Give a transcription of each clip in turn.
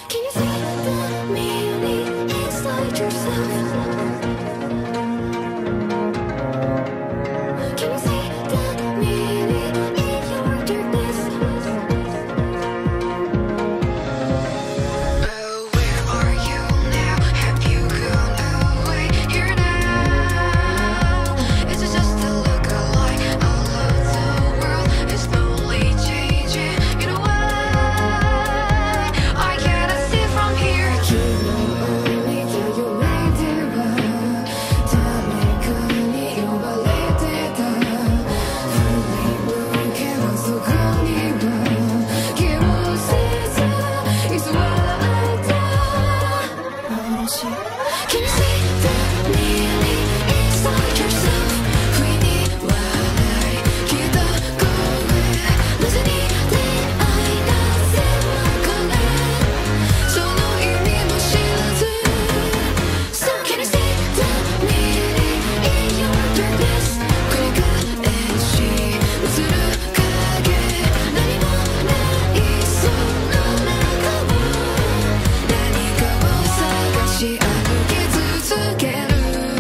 Can you see the meaning inside yourself? Can you see the meaning in your darkness? Oh, where are you now? Have you gone away? Here now. Is it just a look-alike? All of the world is slowly changing. You know why? I cannot see from here. 昨日を見た夢では誰かに呼ばれてた。振り向けばそこには気をせず居座った幻。Can you see the meaning inside yourself? 不意に笑い聞いた声なぜに出会いなぜ別れその意味も知らず So can you see the meaning in your darkness? 繰り返し映る影何もないその中を何かを探し歩き続ける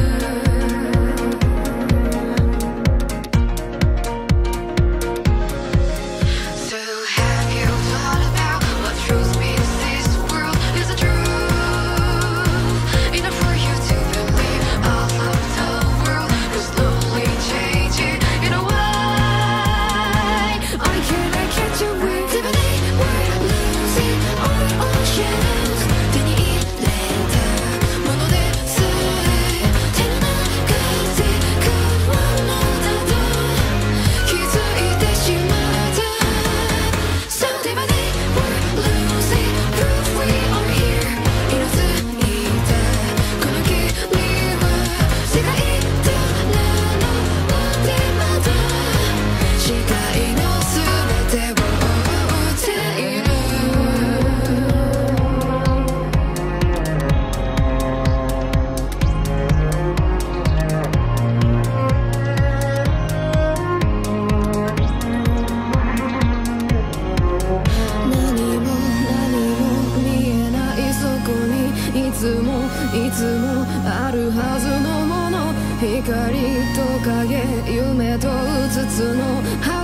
So have you thought about what truth means? This world is a truth enough for you to believe all of the world is slowly changing. You know why? I cannot catch a wave. Every day we're losing our oceans. 手に入れたものでさえ手の中で変わるのだと気づいてしまった。So day by day we're losing proof we are here. 色づいたこの君は世界からのでまだ視界の全てを追っている。何も見えないそこにいつもあるはずのもの光と影夢とうつつの